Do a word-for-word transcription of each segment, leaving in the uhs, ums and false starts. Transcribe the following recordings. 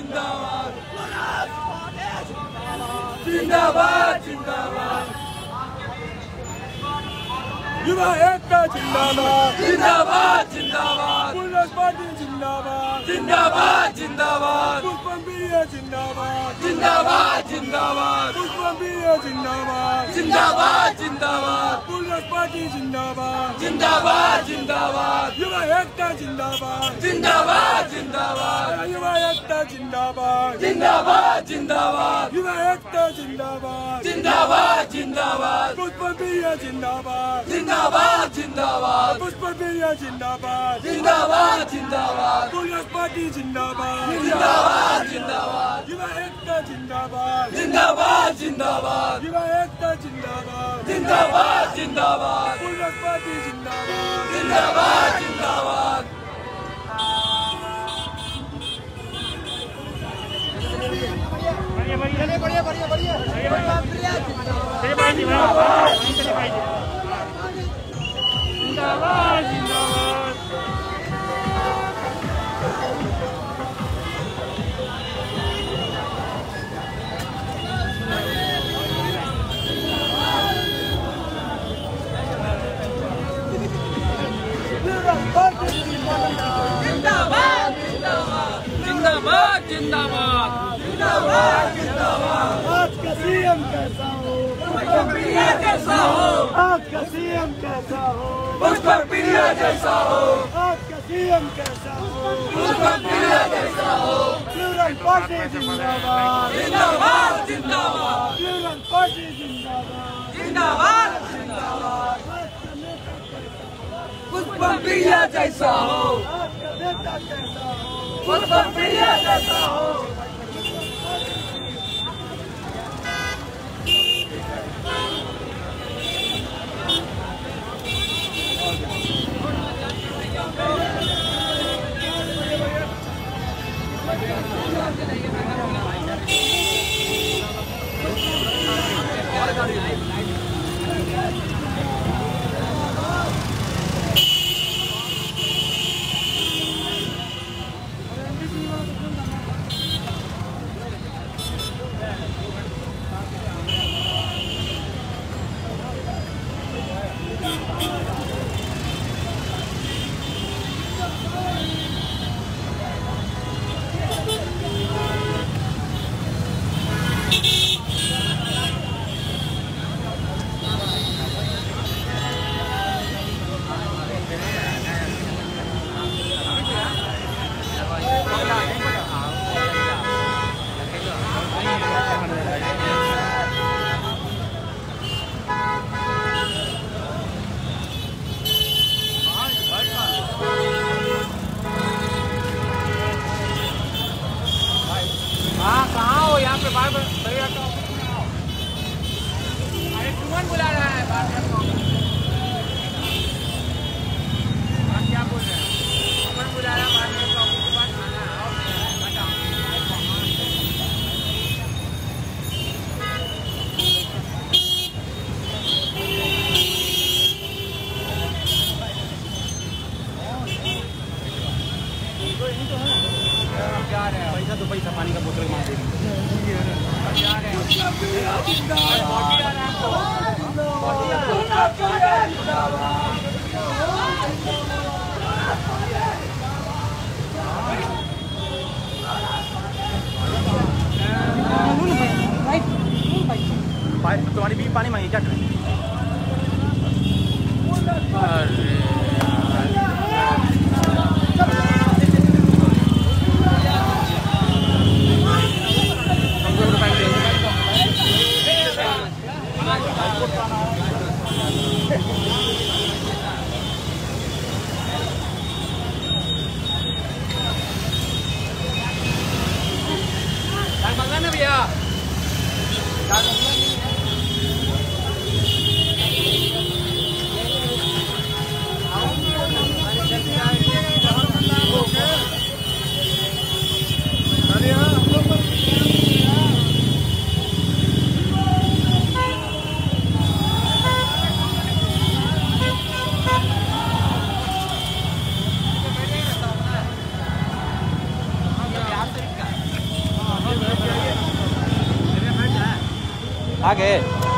जिंदाबाद जिंदाबाद जिंदाबाद युवा एकता जिंदाबाद जिंदाबाद जिंदाबाद कांग्रेस पार्टी जिंदाबाद जिंदाबाद जिंदाबाद पुष्पम जिंदाबाद जिंदाबाद जिंदाबाद पुष्पम जिंदाबाद जिंदाबाद जिंदाबाद कांग्रेस पार्टी जिंदाबाद जिंदाबाद जिंदाबाद युवा एकता जिंदाबाद जिंदाबाद जिंदाबाद युवा एकता जिंदाबाद जिंदाबाद जिंदाबाद युवा एकता जिंदाबाद जिंदाबाद जिंदाबाद पुष्पम जिंदाबाद जिंदाबाद जिंदाबाद पुष्पम जिंदाबाद जिंदाबाद जिंदाबाद कांग्रेस पार्टी जिंदाबाद जिंदाबाद जिंदाबाद युवा एकता जिंदाबाद जिंदाबाद जिंदाबाद युवा एकता जिंदाबाद जिंदाबाद जिंदाबाद कांग्रेस पार्टी जिंदाबाद जिंदाबाद जिंदाबाद बढ़िया बढ़िया बढ़िया बढ़िया जिंदाबाद जिंदाबाद जिंदाबाद जिंदाबाद जिंदाबाद जिंदाबाद आज का सीएम कैसा हो पुष्पप्रिया जैसा हो आज का सीएम कैसा हो पुष्पप्रिया जैसा हो आज का सीएम कैसा हो पुष्पप्रिया जैसा हो प्लूरल पार्टी जिंदाबाद जिंदाबाद जिंदाबाद प्लूरल पार्टी जिंदाबाद जिंदाबाद जिंदाबाद पुष्पप्रिया जैसा हो आज का नेता कैसा हो पुष्पप्रिया जैसा हो पैसा तो पैसा पानी का बोतल मार देंगे। तुम्हारी भी पानी मांगी क्या करें? आगे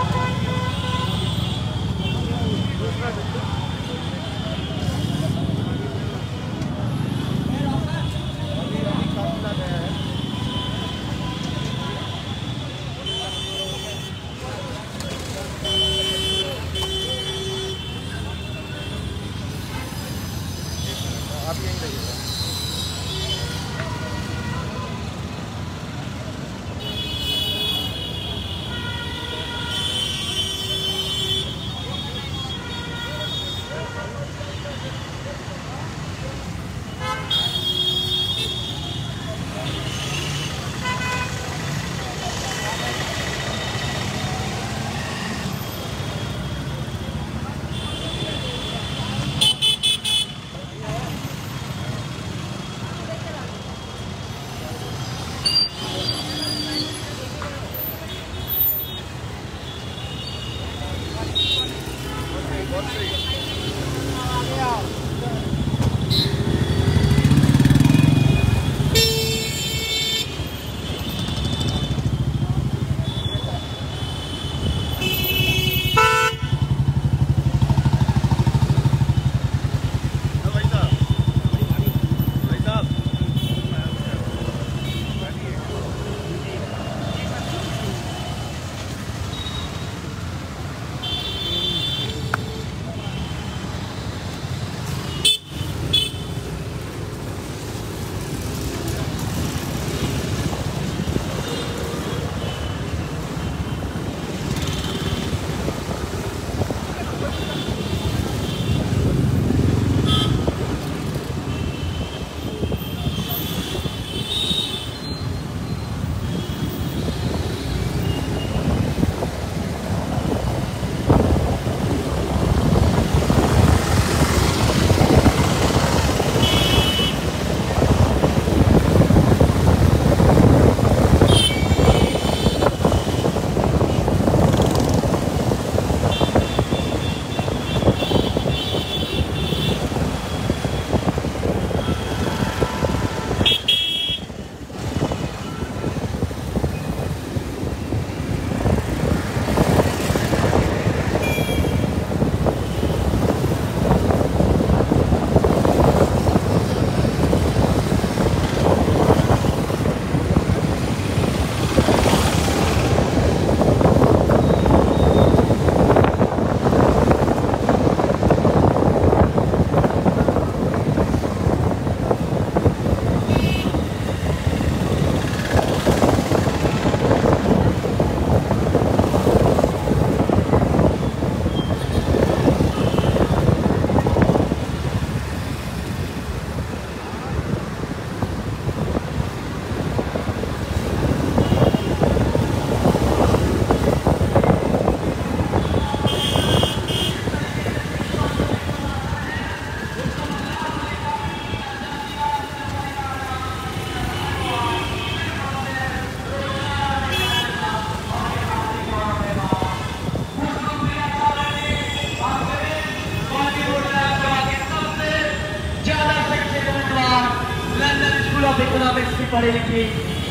पढ़े लिखे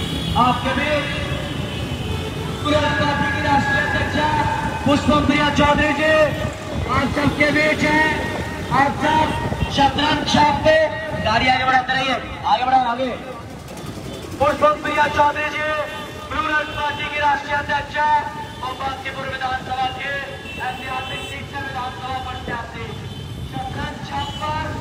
आपके भी पार्टी की राष्ट्रीय अध्यक्ष पुष्पप्रिया चौधरी जी आप सबके बीच है। आप सब शतरंज छाप पे गाड़ी आगे बढ़ाते रहिए, आगे बढ़ाओ आगे। पुष्पप्रिया चौधरी जी प्लूरल पार्टी की राष्ट्रीय अध्यक्ष और बांकीपुर विधानसभा के ऐतिहासिक सीट से विधानसभा प्रत्याशी शतरंज छाप पर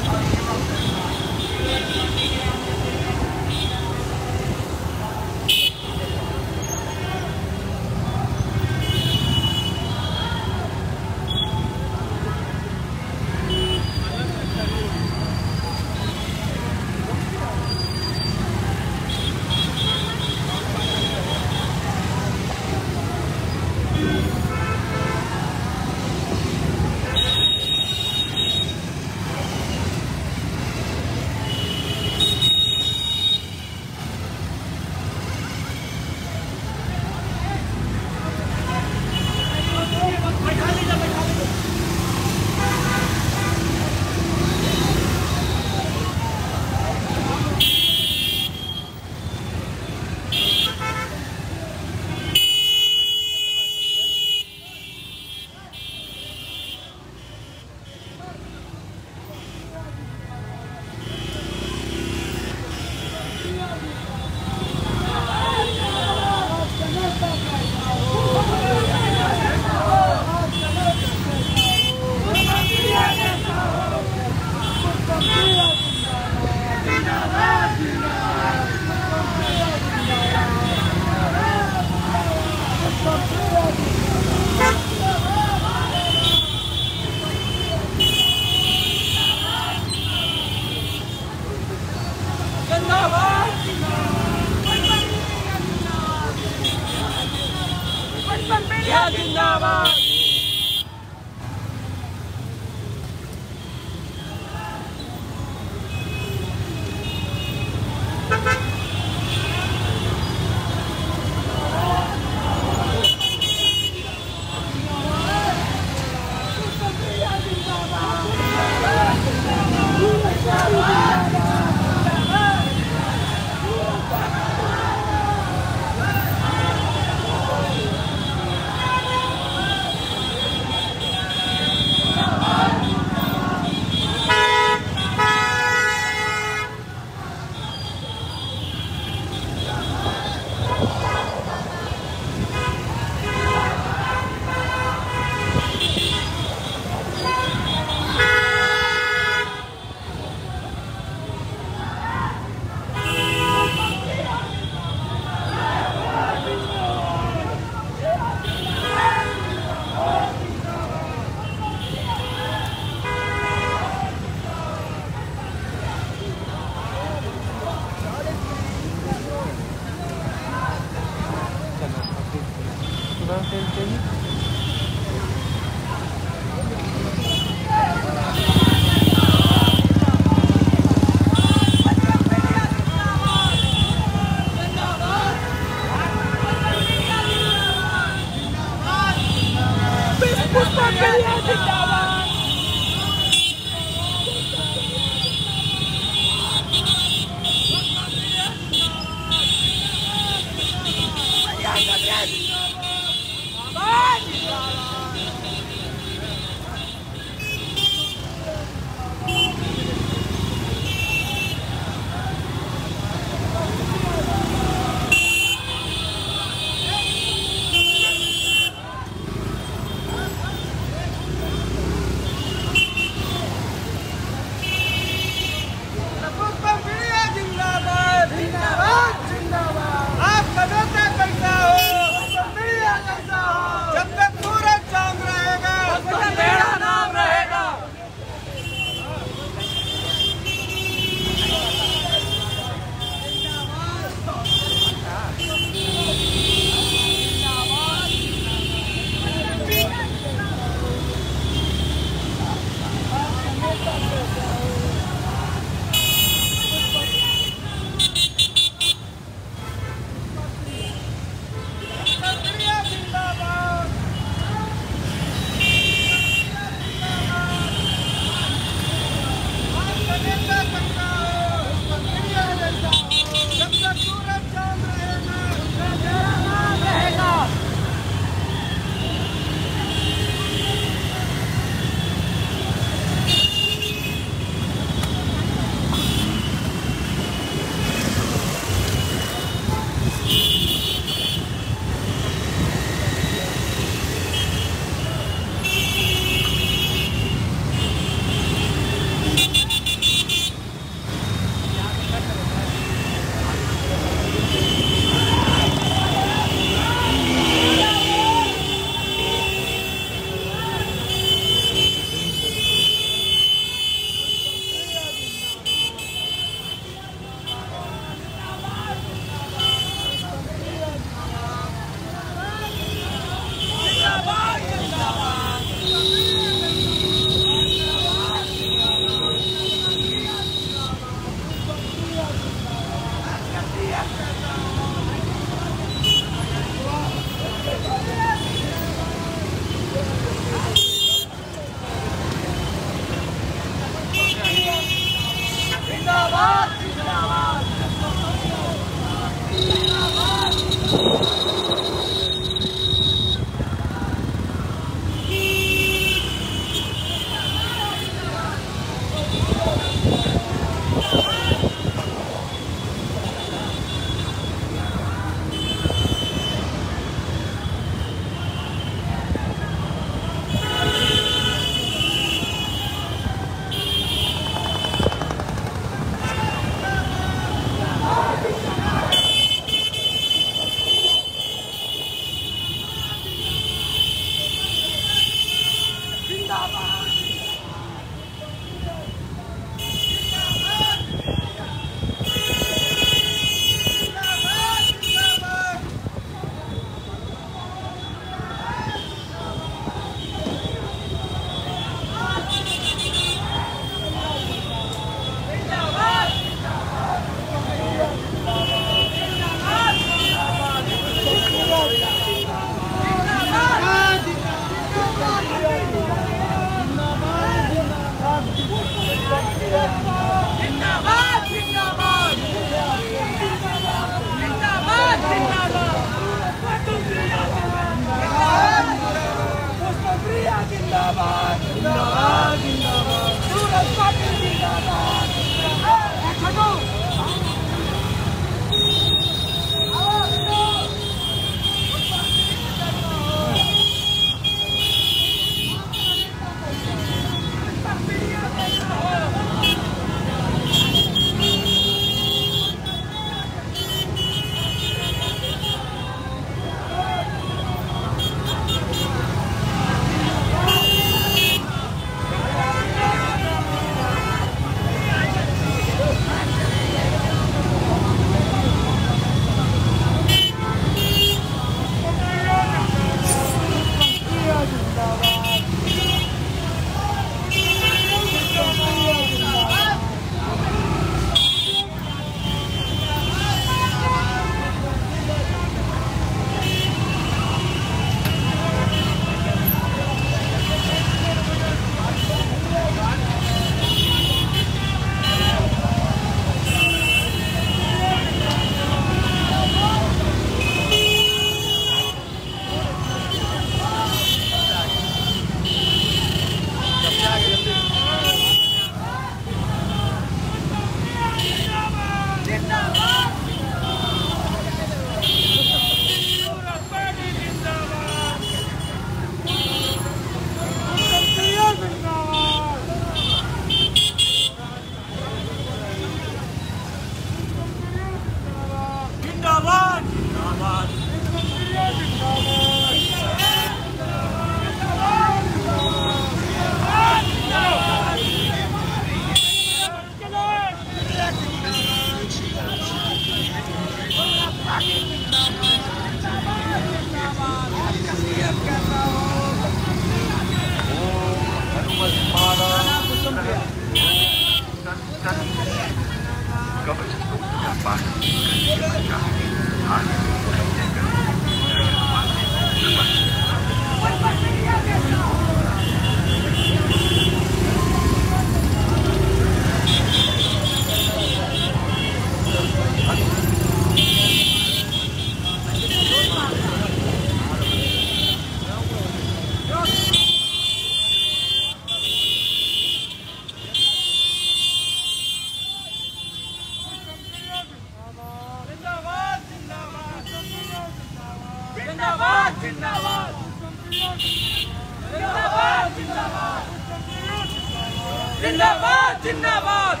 जिंदाबाद जिंदाबाद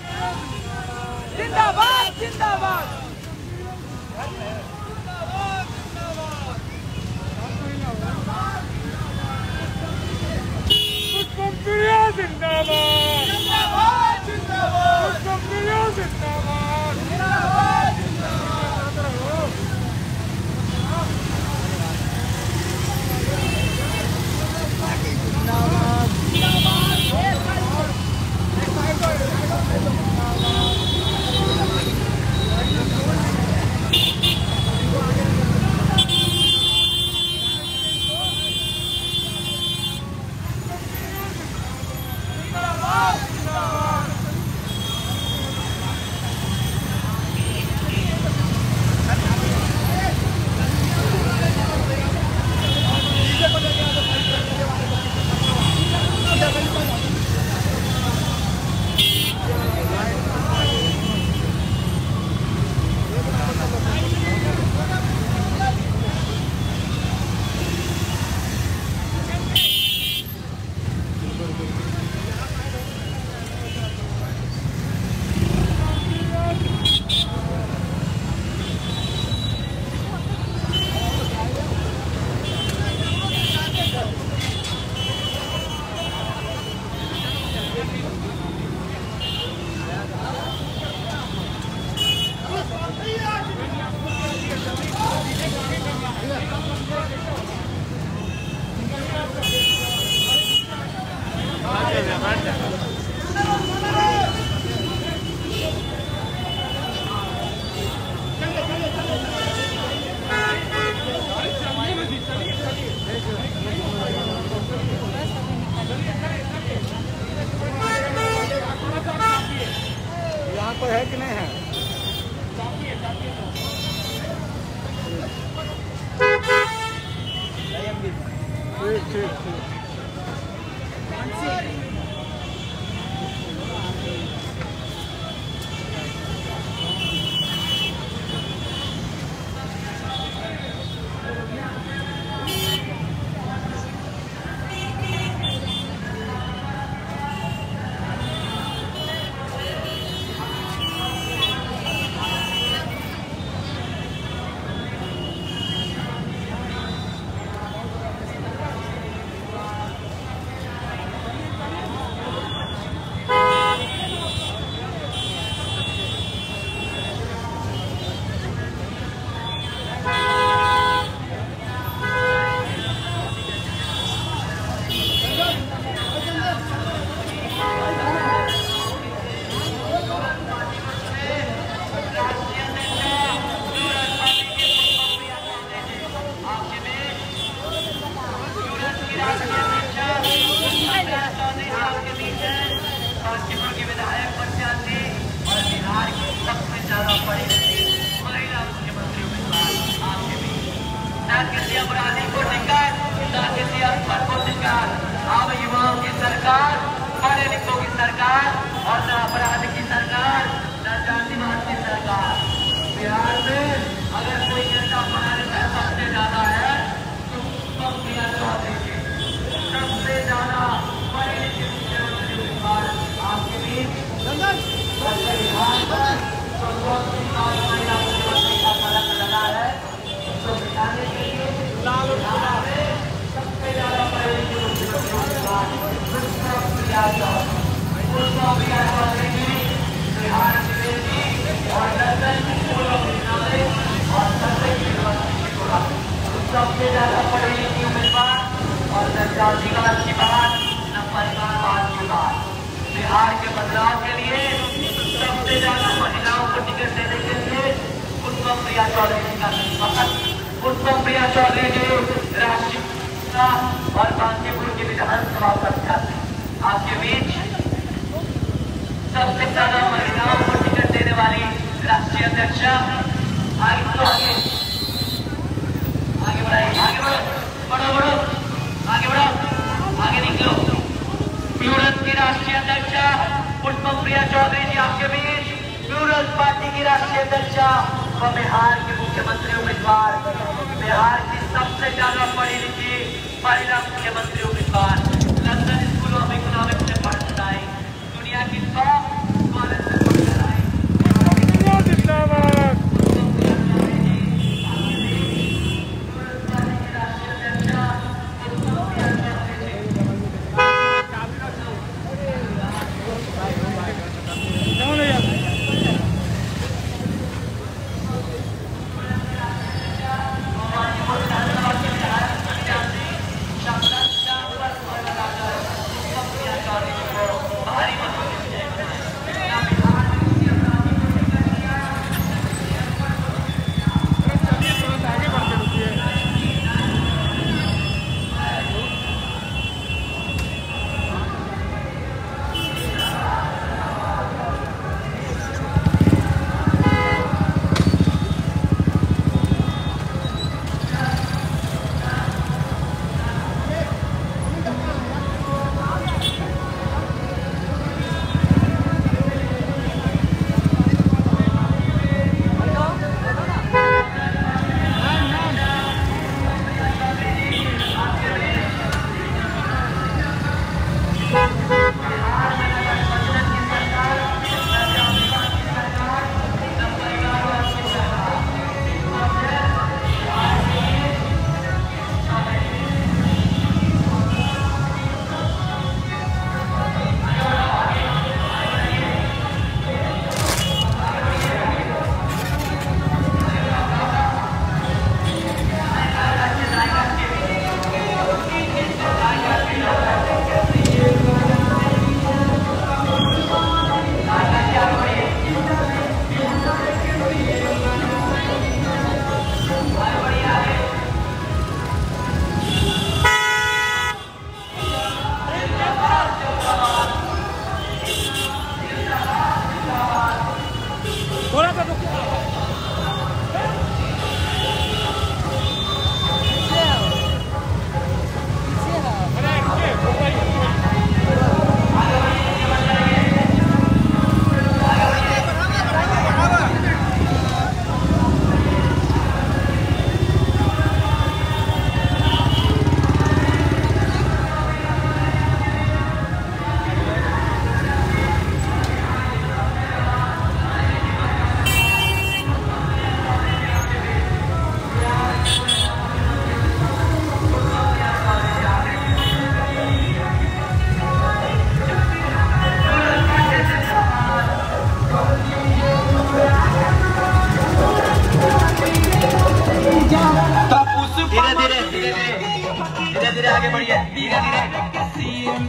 जिंदाबाद जिंदाबाद पुष्पप्रिया जिंदाबाद जिंदाबाद जिंदाबाद पुष्पप्रिया जिंदाबाद जिंदाबाद है कि नहीं है? ठीक ठीक ठीक अब युवाओं की सरकार, पढ़े लिखों की सरकार और न अपराध की सरकार, न जातिवाद की सरकार। बिहार में अगर कोई नेता पढ़ा लिखा सबसे ज्यादा है तो पुष्पप्रिया चौधरी जी सबसे ज्यादा पढ़े लिखे मुख्यमंत्री उम्मीदवार आपके बीच बिहार पर महिला मुख्यमंत्री का पलक लगा है। तो बिठाने के लिए बिहार में सबसे ज्यादा पढ़े लिखे पुष्पप्रिया चौधरी जी बिहार से और लंदन और सबसे ज्यादा पढ़े लिखे उम्मीदवार और न जातिवाद की बात न परिवारवाद की बात। बिहार के बदलाव के लिए सबसे ज्यादा महिलाओं को टिकट देने के लिए पुष्पप्रिया चौधरी जी का वक्त पुष्पप्रिया चौधरी जी राष्ट्रीय और कांचीपुर की विधानसभा प्रत्याशी आपके बीच सबसे ज्यादा महिलाओं को टिकट देने वाली राष्ट्रीय अध्यक्ष आगे तो आगे आगे बढ़ाइए, आगे बढ़ो, बढ़ो बढ़ो आगे बढ़ो, आगे निकलो। प्लूरल्स की राष्ट्रीय अध्यक्ष पुष्पप्रिया चौधरी जी आपके बीच, प्लूरल्स पार्टी की राष्ट्रीय अध्यक्ष व बिहार के मुख्यमंत्री उम्मीदवार, बिहार की सबसे ज्यादा पढ़ी लिखी महिला मुख्यमंत्री उम्मीदवार, लंदन स्कूल ऑफ इकोनॉमिक्स से पढ़कर आई,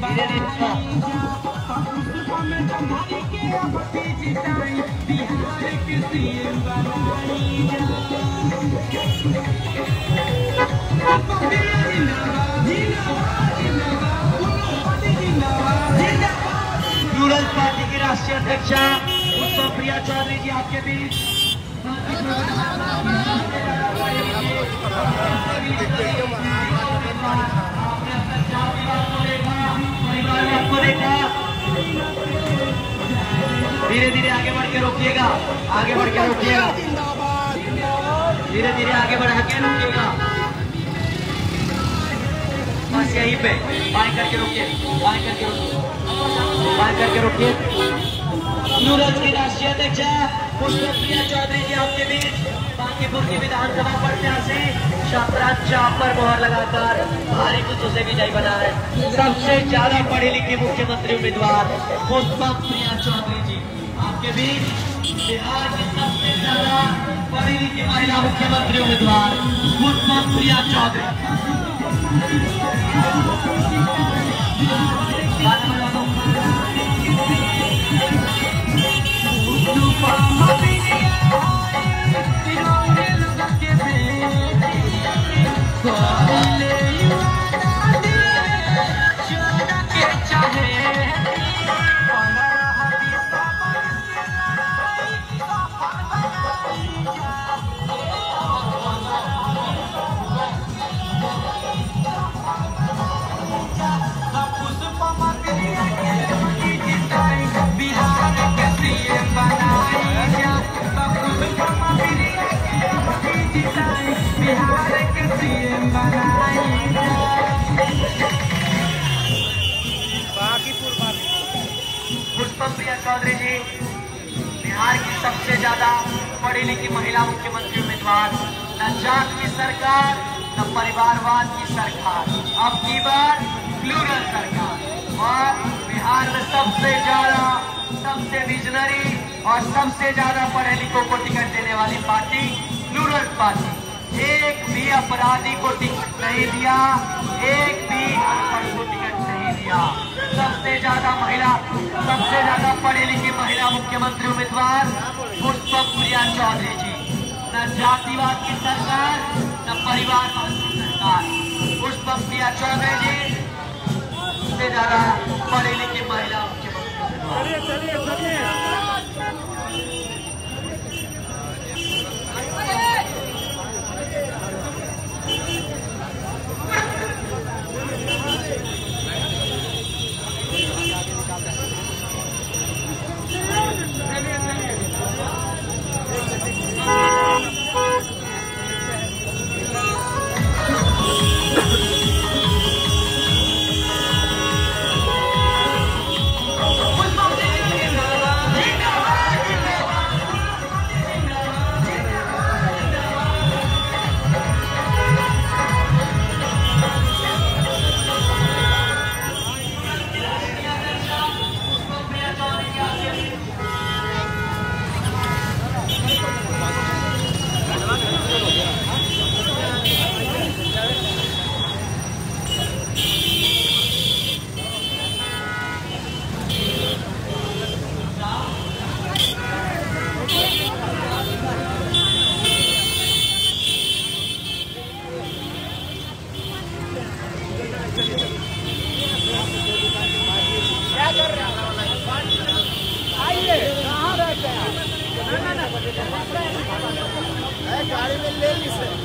धीरे धीरे प्लूरल्स पार्टी की राष्ट्रीय अध्यक्षा पुष्पप्रिया चौधरी जी आपके बीच। आपको देखा, धीरे धीरे आगे बढ़ के रोकिएगा, आगे बढ़ के रोकिएगा, धीरे धीरे आगे बढ़ा के रोकिएगा, बस यहीं पे बाएं करके रोकिए, बाएं करके रोकिए, बाएं करके रोकिए। प्लूरल्स की राष्ट्रीय अध्यक्षा पुष्पप्रिया चौधरी जी आपके बीच। बांकीपुर की विधानसभा प्रत्याशी शतरंज चाप पर मोहर लगाकर भारी कुछ से विजयी बना है। सबसे ज्यादा पढ़ी लिखी मुख्यमंत्री उम्मीदवार पुष्पप्रिया चौधरी जी आपके बीच। बिहार की सबसे ज्यादा पढ़ी लिखी महिला मुख्यमंत्री उम्मीदवार पुष्पप्रिया चौधरी। पुष्पप्रिया चौधरी जी बिहार की सबसे ज्यादा पढ़ी लिखी महिला मुख्यमंत्री उम्मीदवार। न जात की सरकार न परिवारवाद की सरकार, अब की बार प्लूरल सरकार। और बिहार में सबसे ज्यादा, सबसे विजनरी और सबसे ज्यादा पढ़े लिखों को टिकट देने वाली पार्टी प्लूरल पार्टी। एक भी अपराधी को टिकट नहीं दिया, एक भी अनपढ़ को टिकट नहीं दिया। सबसे ज्यादा महिला, सबसे ज्यादा पढ़ी लिखी महिला मुख्यमंत्री उम्मीदवार पुष्पप्रिया चौधरी जी। न जातिवाद की सरकार न परिवारवाद की सरकार, पुष्पप्रिया चौधरी जी सबसे ज्यादा पढ़ी लिखी महिला मुख्यमंत्री उम्मीदवार। गाड़ी में ले ली सर।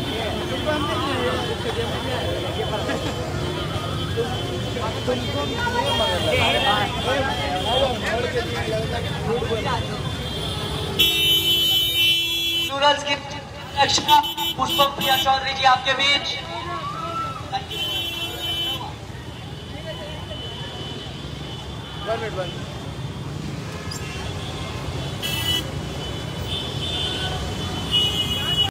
प्लूरल्स की अध्यक्षा पुष्पप्रिया चौधरी जी आपके बीच। One minute one